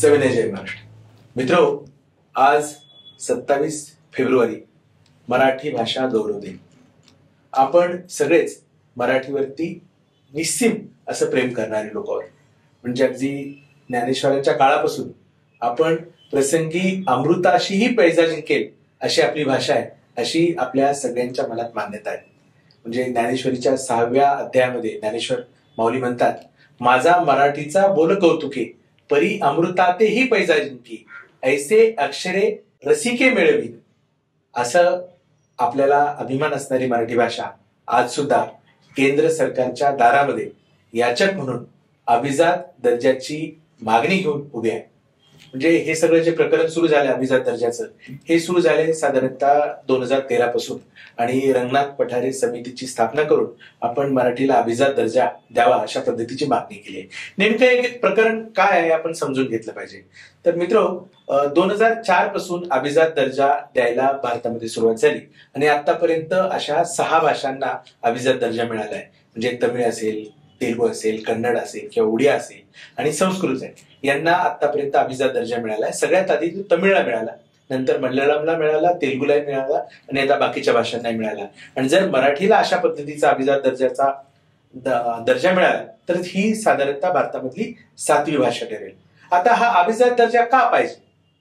सविनय जय महाराष्ट्र. मित्रो, आज 27 फेब्रुवारी मराठी भाषा गौरव दिन. आपण सगळेच मराठीवरती निस्सीम असं प्रेम करणारे लोक आहोत. म्हणजे अगदी ज्ञानेश्वरांच्या काळापासून आपण प्रसंगी अमृताशीही पैजा जिंकेल अशी आपली भाषा आहे, अशी आपल्या सगळ्यांच्या मनात मान्यता आहे. म्हणजे ज्ञानेश्वरीच्या 6व्या अध्यायामध्ये ज्ञानेश्वर माऊली म्हणतात, माझा मराठीचा बोल कौतुके परी अमृतातेही पैजा जिंकी ऐसे अक्षरे रसिके मिळवी. असं आपल्याला अभिमान असणारी मराठी भाषा आज सुद्धा केंद्र सरकारच्या दारामध्ये याचक म्हणून अभिजात दर्जाची मागणी घेऊन उभी आहे. म्हणजे हे सगळं जे प्रकरण सुरू झालं अभिजात दर्जाचं, हे सुरू झाले साधारणतः 2013 पासून. आणि रंगनाथ पठारे समितीची स्थापना करून आपण मराठीला अभिजात दर्जा द्यावा अशा पद्धतीची मागणी केली आहे. नेमकं एक प्रकरण काय आहे आपण समजून घेतलं पाहिजे. तर मित्र, 2004 पासून अभिजात दर्जा द्यायला भारतामध्ये सुरुवात झाली आणि आतापर्यंत अशा 6 भाषांना अभिजात दर्जा मिळाला आहे. म्हणजे तमिळ असेल, तेलुगू असेल, कन्नड असेल किंवा उडिया असेल आणि संस्कृत आहे, यांना आतापर्यंत अभिजात दर्जा मिळाला आहे. सगळ्यात आधी तमिळला मिळाला, नंतर मल्याळमला मिळाला, तेलुगूला मिळाला आणि आता बाकीच्या भाषांना मिळाला. आणि जर मराठीला अशा पद्धतीचा अभिजात दर्जाचा दर्जा मिळाला तर ही साधारणतः भारतामधली 7वी भाषा ठरेल. आता हा अभिजात दर्जा का पाहिजे,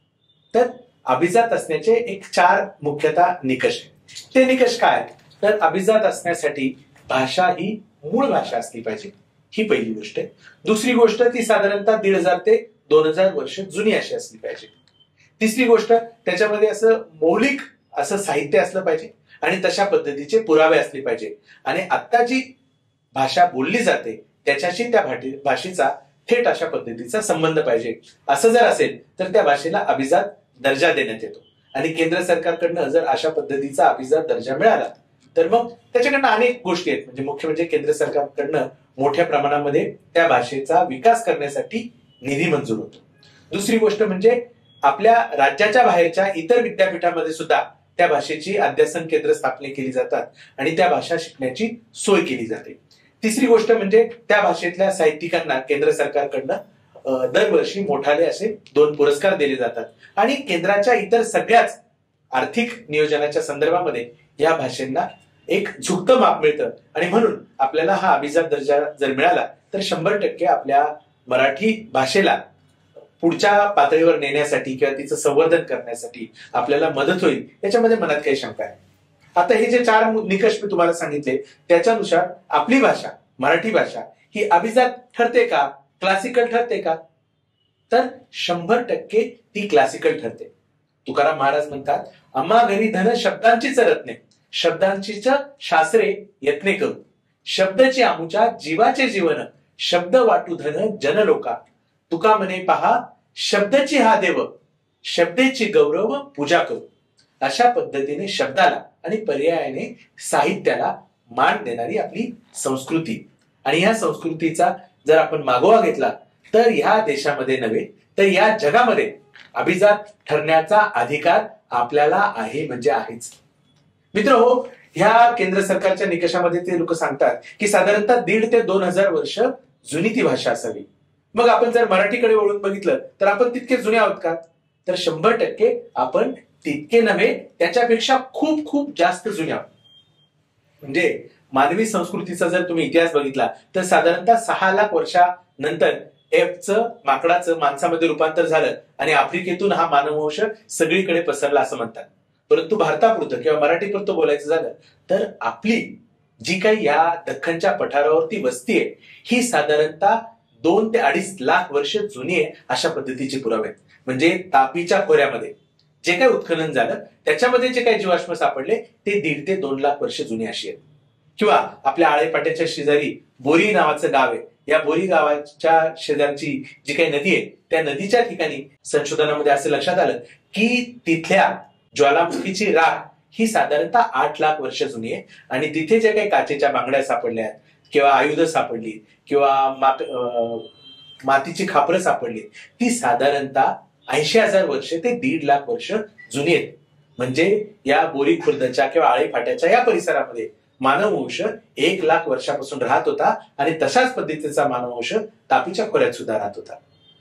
तर अभिजात असण्याचे एक 4 मुख्यतः निकष आहेत. ते निकष काय, तर अभिजात असण्यासाठी भाषा ही मूळ भाषा असली पाहिजे, ही पहिली गोष्ट आहे. दुसरी गोष्ट, ती साधारणतः 1500 ते 2000 वर्ष जुनी अशी असली पाहिजे. तिसरी गोष्ट, त्याच्यामध्ये असं मौलिक असं साहित्य असलं पाहिजे आणि तशा पद्धतीचे पुरावे असले पाहिजे. आणि आता जी भाषा बोलली जाते त्याच्याशी त्या भाषेचा थेट अशा पद्धतीचा संबंध पाहिजे. असं जर असेल तर त्या भाषेला अभिजात दर्जा देण्यात येतो. आणि केंद्र सरकारकडनं जर अशा पद्धतीचा अभिजात दर्जा मिळाला तर मग त्याच्याकडनं अनेक गोष्टी आहेत. म्हणजे मुख्य म्हणजे केंद्र सरकारकडनं मोठ्या प्रमाणामध्ये त्या भाषेचा विकास करण्यासाठी निधी मंजूर होतो. दुसरी गोष्ट म्हणजे आपल्या राज्याच्या बाहेरच्या इतर विद्यापीठामध्ये सुद्धा त्या भाषेची अध्यासन केंद्र स्थापने केली जातात आणि त्या भाषा शिकण्याची सोय केली जाते. तिसरी गोष्ट म्हणजे त्या भाषेतल्या साहित्यिकांना केंद्र सरकारकडनं दरवर्षी मोठाले असे 2 पुरस्कार दिले जातात. आणि केंद्राच्या इतर सगळ्याच आर्थिक नियोजनाच्या संदर्भामध्ये या भाषेंना एक झुकतं माप मिळतं. आणि म्हणून आपल्याला हा अभिजात दर्जा जर मिळाला तर 100% आपल्या मराठी भाषेला पुढच्या पातळीवर नेण्यासाठी किंवा तिचं संवर्धन करण्यासाठी आपल्याला मदत होईल, याच्यामध्ये मनात काही शंका आहे. आता हे जे 4 निकष मी तुम्हाला सांगितले त्याच्यानुसार आपली भाषा, मराठी भाषा ही अभिजात ठरते का, क्लासिकल ठरते का, तर 100% ती क्लासिकल ठरते. तुकाराम महाराज म्हणतात, आम्हा घरी धन शब्दांचीच रत्ने, शब्दांचीच शास्त्रे यत्ने करू, शब्दची आमुच्या जीवाचे जीवन, शब्द वाटू धन जनलोका, तुका म्हणे पहा शब्दची हा देव, शब्देची गौरव पूजा करू. अशा पद्धतीने शब्दाला आणि पर्यायाने साहित्याला मान देणारी आपली संस्कृती. आणि या संस्कृतीचा जर आपण मागोवा घेतला तर ह्या देशामध्ये नव्हे तर या जगामध्ये अभिजात ठरण्याचा अधिकार आपल्याला आहे, म्हणजे आहेच. मित्र हो, ह्या केंद्र सरकारच्या निकषामध्ये ते लोक सांगतात की साधारणतः 1,500 ते 2,000 वर्ष जुनी ती भाषा असावी. मग आपण जर मराठीकडे वळून बघितलं तर आपण तितके जुने आहोत का, तर 100% आपण तितके नव्हे त्याच्यापेक्षा खूप खूप जास्त जुने आहोत. म्हणजे मानवी संस्कृतीचा जर तुम्ही इतिहास बघितला तर साधारणतः 6 लाख वर्षानंतर एफचं माकडाचं माणसामध्ये रूपांतर झालं आणि आफ्रिकेतून हा मानववंश सगळीकडे पसरला असं म्हणतात. परंतु भारतापुरतं किंवा मराठीपुरतं बोलायचं झालं तर आपली जी काही या दख्खनच्या पठारावरती वस्ती आहे ही साधारणतः 2 ते 2.5 लाख वर्ष जुनी आहे अशा पद्धतीचे पुरावे आहेत. म्हणजे तापीच्या खोऱ्यामध्ये जे काही उत्खनन झालं त्याच्यामध्ये जे काही जीवाश्म सापडले ते 1.5 ते 2 लाख वर्ष जुनी अशी आहेत. किंवा आपल्या आळेपाट्याच्या शेजारी बोरी नावाचं गाव आहे, या बोरी गावाच्या शेजारची जी काही नदी आहे त्या नदीच्या ठिकाणी संशोधनामध्ये असं लक्षात आलं की तिथल्या ज्वालामुखीची राख ही साधारणतः 8 लाख वर्ष जुनी आहे. आणि तिथे जे काही काचेच्या बांगड्या सापडल्या आहेत किंवा आयुध सापडली किंवा मातीची खापरं सापडली ती साधारणतः 80,000 वर्ष ते 1.5 लाख वर्ष जुनी आहेत. म्हणजे या बोरी खुर्दच्या किंवा आळेफाट्याच्या या परिसरामध्ये मानववंश 1 लाख वर्षापासून राहत होता आणि तशाच पद्धतीचा मानववंश तापीच्या खोऱ्यात सुद्धा राहत होता.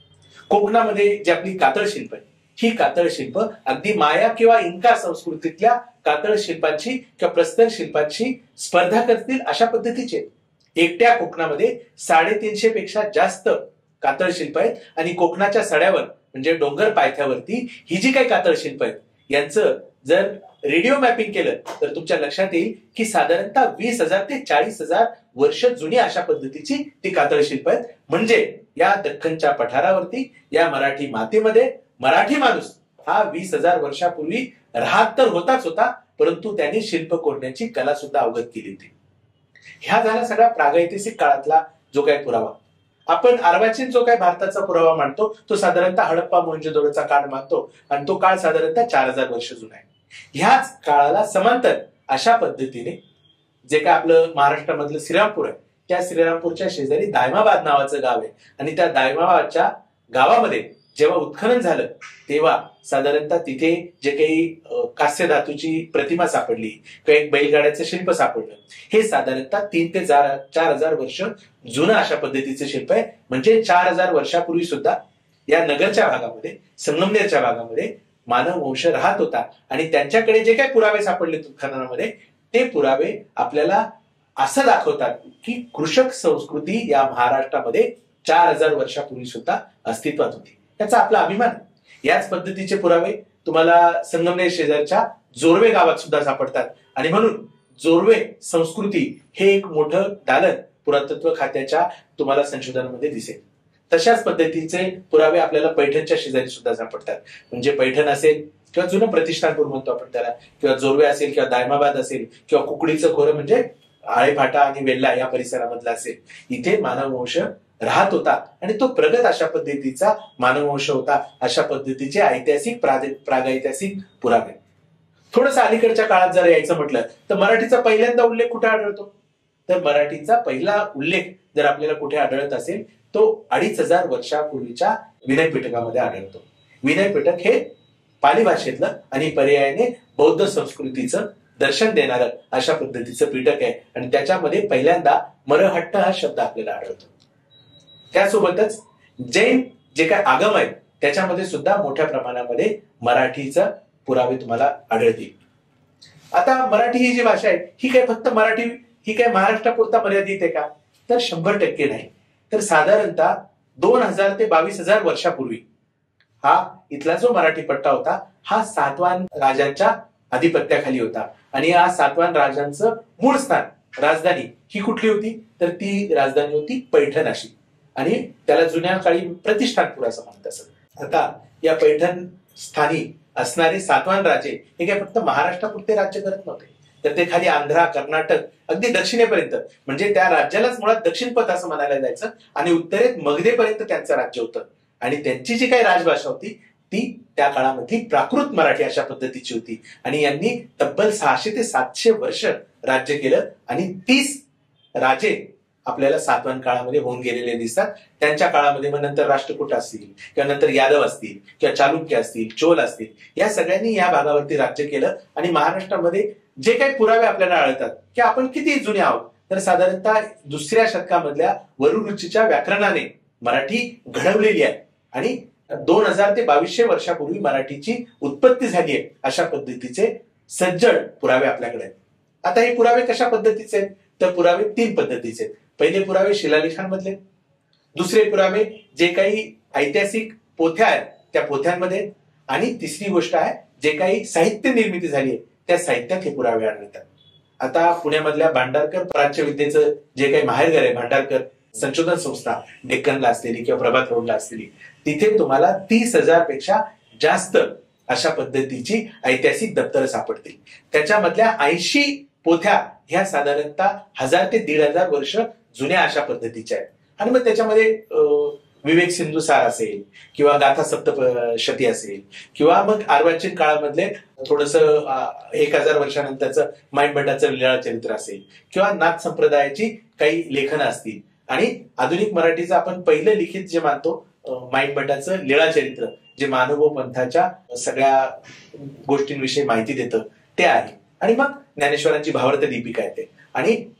कोकणामध्ये जी आपली कातळ शिल्प आहे, ही कातळ शिल्प अगदी माया किंवा इंका संस्कृतीतल्या कातळ शिल्पांची किंवा प्रस्तर शिल्पांची स्पर्धा करतील अशा पद्धतीचे एकट्या कोकणामध्ये 350 पेक्षा जास्त कातळ शिल्प आहेत. आणि कोकणाच्या सड्यावर म्हणजे डोंगर पायथ्यावरती ही जी काही कातळ शिल्प आहेत यांचं जर रेडिओ मॅपिंग केलं तर तुमच्या लक्षात येईल की साधारणतः 20,000 ते 40,000 वर्ष जुनी अशा पद्धतीची ती कातळ शिल्प आहेत. म्हणजे या दख्खनच्या पठारावरती या मराठी मातीमध्ये मराठी माणूस हा 20,000 वर्षापूर्वी राहत तर होताच होता, परंतु त्यांनी शिल्प कोरण्याची कला सुद्धा अवगत केली होती. ह्या झाला सगळा प्रागैतिहासिक काळातला जो काही पुरावा. आपण अर्वाचीन जो काही भारताचा पुरावा मानतो तो साधारणतः हडप्पा मोहनजोदडोचा काळ मानतो आणि तो काळ साधारणतः 4,000 वर्ष जुना आहे. ह्याच काळाला समांतर अशा पद्धतीने जे काय आपलं महाराष्ट्रामधलं श्रीरामपूर आहे, त्या श्रीरामपूरच्या शेजारी दायमाबाद नावाचं गाव आहे आणि त्या दायमाबादच्या गावामध्ये जेव्हा उत्खनन झालं तेव्हा साधारणतः तिथे जे काही कास्य धातूची प्रतिमा सापडली किंवा एक बैलगाड्याचं शिल्प सापडलं, हे साधारणतः 3 ते 4,000 वर्ष जुनं अशा पद्धतीचं शिल्प आहे. म्हणजे 4,000 वर्षापूर्वी सुद्धा या नगरच्या भागामध्ये, संगमनेरच्या भागामध्ये मानव वंश राहत होता. आणि त्यांच्याकडे जे काही पुरावे सापडले उत्खननामध्ये ते पुरावे आपल्याला असं दाखवतात की कृषक संस्कृती या महाराष्ट्रामध्ये 4,000 वर्षापूर्वी सुद्धा अस्तित्वात होती. त्याचा आपला अभिमान. याच पद्धतीचे पुरावे तुम्हाला संगमनेर शेजारच्या जोर्वे गावात सुद्धा सापडतात. आणि म्हणून जोर्वे संस्कृती हे एक मोठं दालन पुरातत्व खात्याच्या तुम्हाला संशोधनामध्ये दिसेल. तशाच पद्धतीचे पुरावे आपल्याला पैठणच्या शेजारी सुद्धा सापडतात. म्हणजे पैठण असेल किंवा जुनं प्रतिष्ठानपूर म्हणतो आपण त्याला, किंवा जोर्वे असेल किंवा दायमाबाद असेल किंवा कुकडीचं खोरं म्हणजे आळेफाटा आणि वेल्ला या परिसरामधला असेल, इथे मानववंश राहत होता आणि तो प्रगत अशा पद्धतीचा मानववंश होता. अशा पद्धतीचे ऐतिहासिक प्रागैतिहासिक पुरावे. थोडस अलीकडच्या काळात जर यायचं म्हटलं तर मराठीचा पहिल्यांदा उल्लेख कुठे आढळतो, तर मराठीचा पहिला उल्लेख जर आपल्याला कुठे आढळत असेल तो 2,500 वर्षापूर्वीच्या विनय पिटकामध्ये आढळतो. विनय पिटक हे पाली भाषेतलं आणि पर्यायाने बौद्ध संस्कृतीचं दर्शन देणारं अशा पद्धतीचं पिटक आहे आणि त्याच्यामध्ये पहिल्यांदा मरहट्ट हा शब्द आपल्याला आढळतो. त्यासोबतच जैन जे काय आगम आहेत त्याच्यामध्ये सुद्धा मोठ्या प्रमाणामध्ये मराठीचं पुरावे तुम्हाला आढळतील. आता मराठी ही जी भाषा आहे ही काय फक्त मराठी ही काय महाराष्ट्रापुरता मर्यादित आहे का, तर 100% नाही. तर साधारणतः 2,000 ते 22,000 वर्षापूर्वी हा इथला जो मराठी पट्टा होता हा सातवाहन राजांच्या आधिपत्याखाली होता. आणि या सातवाहन राजांचं मूळ स्थान राजधानी ही कुठली होती, तर ती राजधानी होती पैठण अशी. आणि त्याला जुन्या काळी प्रतिष्ठानपूर असं म्हणत असत. आता या पैठण स्थानी असणारे सातवाहन राजे हे काय फक्त महाराष्ट्रापुरते राज्य करत नव्हते, तर ते खाली आंध्रा, कर्नाटक अगदी दक्षिणेपर्यंत म्हणजे त्या राज्यालाच मुळात दक्षिण पथ असं म्हणायला जायचं आणि उत्तरेत मगधेपर्यंत त्यांचं राज्य होतं. आणि त्यांची जी काही राजभाषा होती ती त्या काळामध्ये प्राकृत मराठी अशा पद्धतीची होती. आणि यांनी तब्बल 600 ते 700 वर्ष राज्य केलं आणि 30 राजे आपल्याला सातवाहन काळामध्ये होऊन गेलेले दिसतात. त्यांच्या काळामध्ये मग नंतर राष्ट्रकूट असतील किंवा नंतर यादव असतील किंवा चालुक्य असतील, चोल असतील, या सगळ्यांनी या भागावरती राज्य केलं. आणि महाराष्ट्रामध्ये जे काही पुरावे आपल्याला आढळतात की आपण किती जुने आहोत, तर साधारणतः 2ऱ्या शतकामधल्या वरुरुचीच्या व्याकरणाने मराठी घडवलेली आहे आणि 2,000 ते 2,200 वर्षापूर्वी मराठीची उत्पत्ती झाली आहे अशा पद्धतीचे सज्जड पुरावे आपल्याकडे आहेत. आता हे पुरावे कशा पद्धतीचे आहेत, तर पुरावे 3 पद्धतीचे आहेत. पहिले पुरावे शिलालेखांमधले, दुसरे पुरावे जे काही ऐतिहासिक पोथ्या आहेत त्या पोथ्यांमध्ये, आणि तिसरी गोष्ट आहे जे काही साहित्य निर्मिती झाली आहे त्या साहित्यात हे पुरावे आढळतात. आता पुण्यामधल्या भांडारकर प्राच्यविद्येचं जे काही माहेरघर आहे, भांडारकर संशोधन संस्था डेक्कनला असलेली किंवा प्रभात रोडला असलेली, तिथे तुम्हाला 30,000 पेक्षा जास्त अशा पद्धतीची ऐतिहासिक दप्तर सापडतील. त्याच्यामधल्या 80 पोथ्या ह्या साधारणतः 1,000 ते 1,500 वर्ष जुन्या अशा पद्धतीच्या आहेत. आणि मग त्याच्यामध्ये विवेक सिंधुसार असेल किंवा गाथा सप्तशती असेल किंवा मग अर्वाचीन काळामधले थोडस 1,000 वर्षानंतरचं माईन भट्टाचं लीळा चरित्र असेल किंवा नाथ संप्रदायाची काही लेखनं असतील. आणि आधुनिक मराठीचं आपण पहिलं लिखित जे मानतो माईन भट्टाचं लीळा चरित्र, जे मानव पंथाच्या सगळ्या गोष्टींविषयी माहिती देतं ते आहे. आणि मग ज्ञानेश्वरांची भावार्थ दीपिका येते. आणि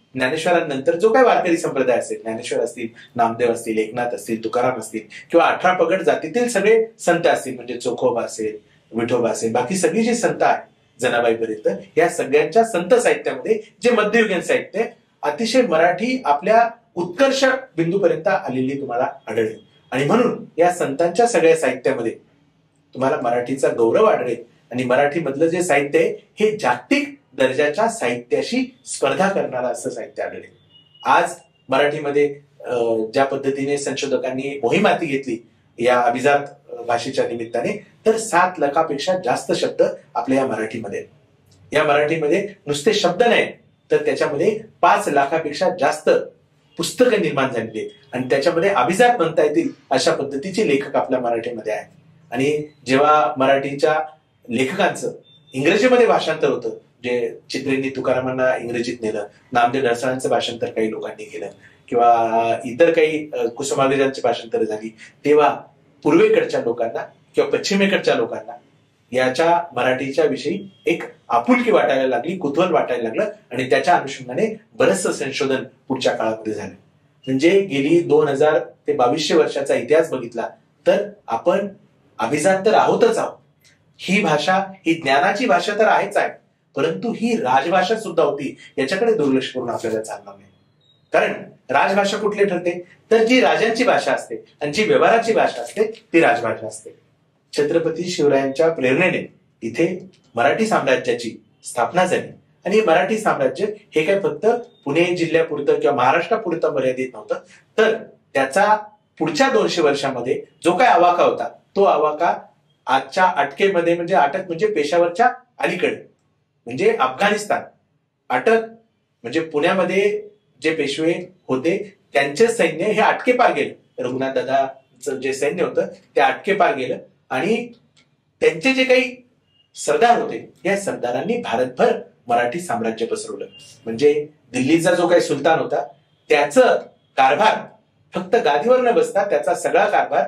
ज्ञानेश्वरांनंतर जो काही वारकरी संप्रदाय असेल, ज्ञानेश्वर असतील, नामदेव असतील, एकनाथ असतील, तुकाराम असतील किंवा 18 पगड जातीतील सगळे संत असतील, म्हणजे चोखोबा असेल, विठोबा असेल, बाकी सगळी जी संत आहेत जनाबाईपर्यंत, या सगळ्यांच्या संत साहित्यामध्ये जे मध्ययुगीन साहित्य अतिशय मराठी आपल्या उत्कर्ष बिंदूपर्यंत आलेली तुम्हाला आढळेल. आणि म्हणून या संतांच्या सगळ्या साहित्यामध्ये तुम्हाला मराठीचा गौरव आढळेल आणि मराठी मधलं जे साहित्य आहे हे जागतिक दर्जाच्या साहित्याशी स्पर्धा करणारा असं साहित्य आढळेल. आज मराठीमध्ये ज्या पद्धतीने संशोधकांनी मोहीम हाती घेतली या अभिजात भाषेच्या निमित्ताने, तर 7 लाखापेक्षा जास्त शब्द आपल्या या मराठीमध्ये. या मराठीमध्ये नुसते शब्द नाही, तर त्याच्यामध्ये 5 लाखापेक्षा जास्त पुस्तकं निर्माण झालेली आहेत आणि त्याच्यामध्ये अभिजात म्हणता येतील अशा पद्धतीचे लेखक आपल्या मराठीमध्ये आहेत. आणि जेव्हा मराठीच्या लेखकांचं इंग्रजीमध्ये भाषांतर होतं, जे चित्रेंनी तुकारामांना इंग्रजीत नेलं, नामदेव ढसाळांचं भाषांतर काही लोकांनी केलं किंवा इतर काही कुसुमाग्रजांची भाषांतर झाली, तेव्हा पूर्वेकडच्या लोकांना किंवा पश्चिमेकडच्या लोकांना याच्या मराठीच्या विषयी एक आपुलकी वाटायला लागली, कुतूहल वाटायला लागलं आणि त्याच्या अनुषंगाने बरंचसं संशोधन पुढच्या काळामध्ये झालं. म्हणजे गेली 2000 ते 2200 वर्षाचा इतिहास बघितला तर आपण अभिजात तर आहोतच आहोत. ही भाषा ही ज्ञानाची भाषा तर आहेच आहे, परंतु ही राजभाषा सुद्धा होती, याच्याकडे दुर्लक्ष करून आपल्याला चालणार नाही. कारण राजभाषा कुठली ठरते, तर जी राजांची भाषा असते आणि जी व्यवहाराची भाषा असते ती राजभाषा असते. छत्रपती शिवरायांच्या प्रेरणेने इथे मराठी साम्राज्याची स्थापना झाली आणि मराठी साम्राज्य हे काय फक्त पुणे जिल्ह्यापुरतं किंवा महाराष्ट्रापुरतं मर्यादित नव्हतं, तर त्याचा पुढच्या 200 वर्षामध्ये जो काय आवाका होता तो आवाका आजच्या अटकेमध्ये, म्हणजे अटक म्हणजे पेशावरच्या अलीकडे म्हणजे अफगाणिस्तान, अटक म्हणजे पुण्यामध्ये जे पेशवे होते त्यांचे सैन्य हे अटकेपार गेलं. रघुनाथ दादाचं जे सैन्य होतं ते अटकेपार गेलं आणि त्यांचे जे काही सरदार होते या सरदारांनी भारतभर मराठी साम्राज्य पसरवलं. म्हणजे दिल्लीचा जो काही सुलतान होता त्याचं कारभार फक्त गादीवर न बसता त्याचा सगळा कारभार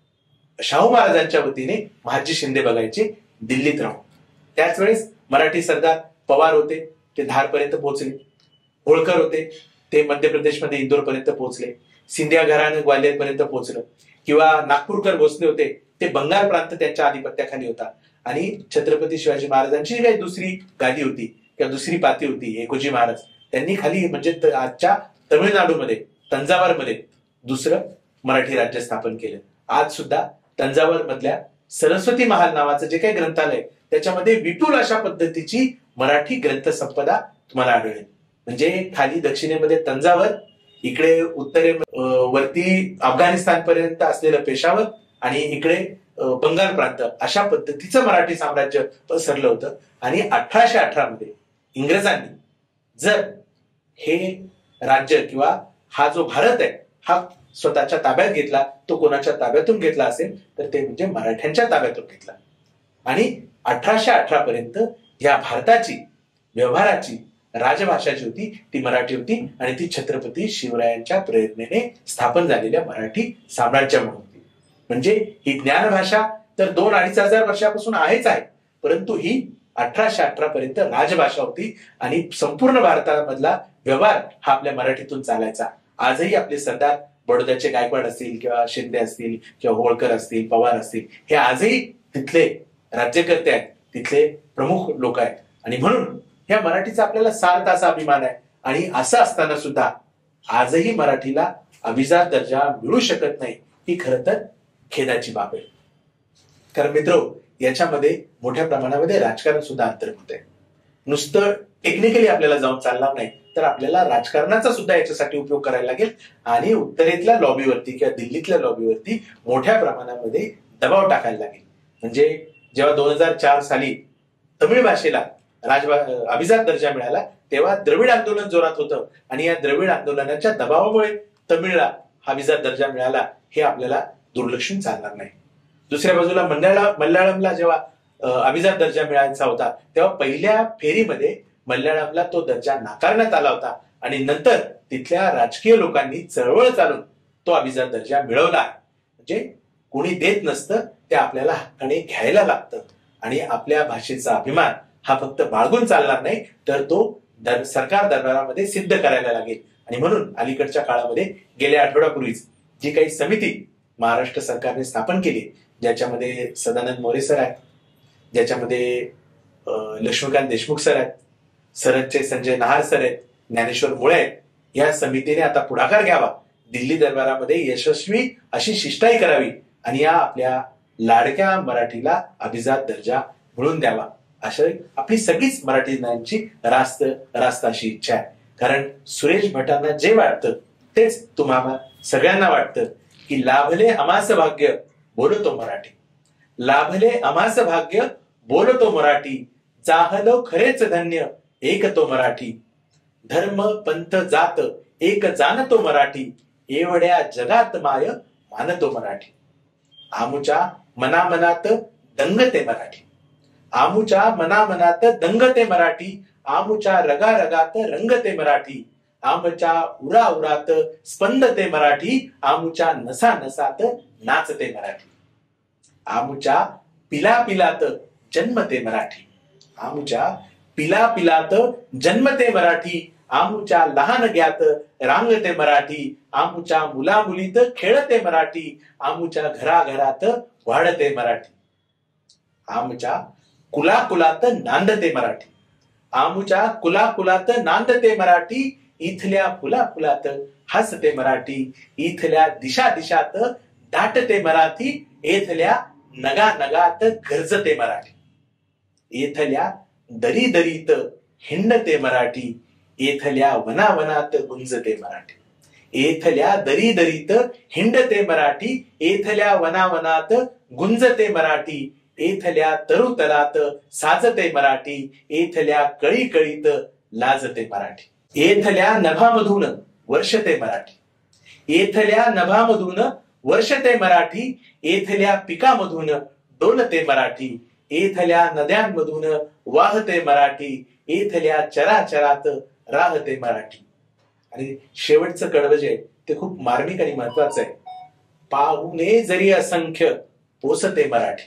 शाहू महाराजांच्या वतीने महाजी शिंदे बघायचे दिल्लीत राहून. त्याच वेळेस मराठी सरदार पवार होते ते धारपर्यंत पोहोचले, होळकर होते ते मध्य प्रदेशमध्ये इंदोरपर्यंत पोहोचले, सिंधिया घराणं ग्वाल्हेरपर्यंत पोहोचलं, किंवा नागपूरकर भोसले होते ते बंगाल प्रांत त्यांच्या आधिपत्याखाली होता. आणि छत्रपती शिवाजी महाराजांची जी काही दुसरी गादी होती किंवा दुसरी पाती होती एकोजी महाराज, त्यांनी खाली म्हणजे आजच्या तमिळनाडूमध्ये तंजावरमध्ये दुसरं मराठी राज्य स्थापन केलं. आज सुद्धा तंजावर मधल्या सरस्वती महाल नावाचं जे काही ग्रंथालय त्याच्यामध्ये विपुल अशा पद्धतीची मराठी ग्रंथसंपदा तुम्हाला आढळेल. म्हणजे खाली दक्षिणेमध्ये तंजावर, इकडे उत्तरे वरती अफगाणिस्तान पर्यंत असलेलं पेशावर आणि इकडे बंगाल प्रांत, अशा पद्धतीचं मराठी साम्राज्य पसरलं होतं. आणि 1818 मध्ये इंग्रजांनी जर हे राज्य किंवा हा जो भारत आहे हा स्वतःच्या ताब्यात घेतला, तो कोणाच्या ताब्यातून घेतला असेल तर ते म्हणजे मराठ्यांच्या ताब्यातून घेतला. आणि 1818 पर्यंत या भारताची व्यवहाराची राजभाषा जी होती ती मराठी होती आणि ती छत्रपती शिवरायांच्या प्रेरणेने स्थापन झालेल्या मराठी साम्राज्यामुळे होती. म्हणजे ही ज्ञानभाषा तर 2-2,500 वर्षापासून आहेच आहे, परंतु ही 1818 पर्यंत राजभाषा होती आणि संपूर्ण भारतामधला व्यवहार हा आपल्या मराठीतून चालायचा. आजही आपले सरदार बडोद्याचे गायकवाड असतील किंवा शिंदे असतील किंवा होळकर असतील, पवार असतील, हे आजही तिथले राज्यकर्ते आहेत, तिथले प्रमुख लोक आहेत. आणि म्हणून या मराठीचा आपल्याला सार्थ असा अभिमान आहे. आणि असं असताना सुद्धा आजही मराठीला अभिजात दर्जा मिळू शकत नाही, ही खरं तर खेदाची बाब आहे. कारण मित्रो, याच्यामध्ये मोठ्या प्रमाणामध्ये राजकारण सुद्धा अंतर्भूत आहे. नुसतं टेक्निकली आपल्याला जाऊन चालणार नाही, तर आपल्याला राजकारणाचा सुद्धा याच्यासाठी उपयोग करायला लागेल आणि उत्तरेतल्या लॉबीवरती किंवा दिल्लीतल्या लॉबीवरती मोठ्या प्रमाणामध्ये दबाव टाकायला लागेल. म्हणजे जेव्हा 2004 साली तमिळ भाषेला अभिजात दर्जा मिळाला तेव्हा द्रविड आंदोलन जोरात होतं आणि या द्रविड आंदोलनाच्या दबावामुळे तमिळला अभिजात दर्जा मिळाला, हे आपल्याला दुर्लक्षून चालणार नाही. दुसऱ्या बाजूला मल्याळमला जेव्हा अभिजात दर्जा मिळायचा होता तेव्हा पहिल्या फेरीमध्ये मल्याळमला तो दर्जा नाकारण्यात आला होता आणि नंतर तिथल्या राजकीय लोकांनी चळवळ चालून तो अभिजात दर्जा मिळवला. म्हणजे कोणी देत नसतं, ते आपल्याला हक्काने घ्यायला लागतं. आणि आपल्या भाषेचा अभिमान हा फक्त बाळगून चालणार नाही, तर तो सरकार दरबारामध्ये सिद्ध करायला लागेल. आणि म्हणून अलीकडच्या काळामध्ये गेल्या आठवड्यापूर्वीच जी काही समिती महाराष्ट्र सरकारने स्थापन केली, ज्याच्यामध्ये सदानंद मोरे सर आहेत, ज्याच्यामध्ये लक्ष्मीकांत देशमुख सर आहेत, सरतचे संजय नहार सर आहेत, ज्ञानेश्वर मुळे आहेत, या समितीने आता पुढाकार घ्यावा, दिल्ली दरबारामध्ये यशस्वी अशी शिष्टाई करावी आणि या आपल्या लाडक्या मराठीला अभिजात दर्जा मिळवून द्यावा, अशी आपली सगळीच मराठींची रास्त अशी इच्छा आहे. कारण सुरेश भटांना जे वाटतं तेच तुम्हाला सगळ्यांना वाटतं की लाभले आम्हास भाग्य बोलतो मराठी, लाभले आम्हास भाग्य बोलतो मराठी, चाहलो खरेच धन्य एक तो मराठी, धर्म पंथ जात एक जाणतो मराठी, एवढ्या जगात माय मानतो मराठी. आमुच्या मनामनात दंगते मराठी, आमुच्या मनामनात दंगते मराठी, आमुच्या रगा रगात रंगते मराठी, आमच्या उरा उरात स्पंदते मराठी, आमुच्या नसा नसात नाचते मराठी, आमुच्या पिला पिलात जन्मते मराठी, आमुच्या पिला पिलात जन्मते मराठी, आमुच्या लहान ग्यात रांगते मराठी, आमुच्या मुला मुलीत खेळते मराठी, आमुच्या घराघरात वाढते मराठी, आमच्या कुलाकुलात नांदते मराठी, आमुच्या कुलाकुलात नांदते मराठी, इथल्या फुला फुलात हसते मराठी, इथल्या दिशा दिशात दाटते मराठी, इथल्या नगा नगात गरजते मराठी, इथल्या दरी दरीत हिंडते मराठी, इथल्या वनावनात गुंजते मराठी, इथल्या दरी दरीत हिंडते मराठी, इथल्या वनावनात गुंजते मराठी, इथल्या तरुतलात साजते मराठी, इथल्या कळी कळीत लाजते मराठी, इथल्या नभामधून वर्षते मराठी, इथल्या नभामधून वर्षते मराठी, इथल्या पिकामधून डोलते मराठी, इथल्या नद्यांमधून वाहते मराठी, इथल्या चराचरात राहते मराठी. आणि शेवटचं कडवं जे ते खूप मार्मिक आणि महत्वाचं आहे. पाहुणे जरी असंख्य पोसते मराठी,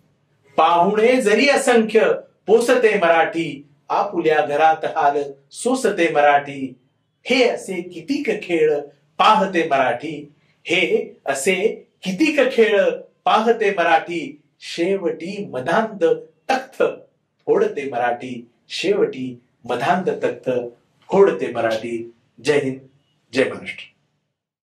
पाहुणे जरी असंख्य पोसते मराठी, आपुल्या घरात हाल सोसते मराठी, हे असे कितीक खेळ पाहते मराठी, हे असे कितीक खेळ पाहते मराठी, शेवटी मधांत तख्त फोडते मराठी, शेवटी मधांत तख्त फोडते मराठी. जय हिंद, जय महाराष्ट्र.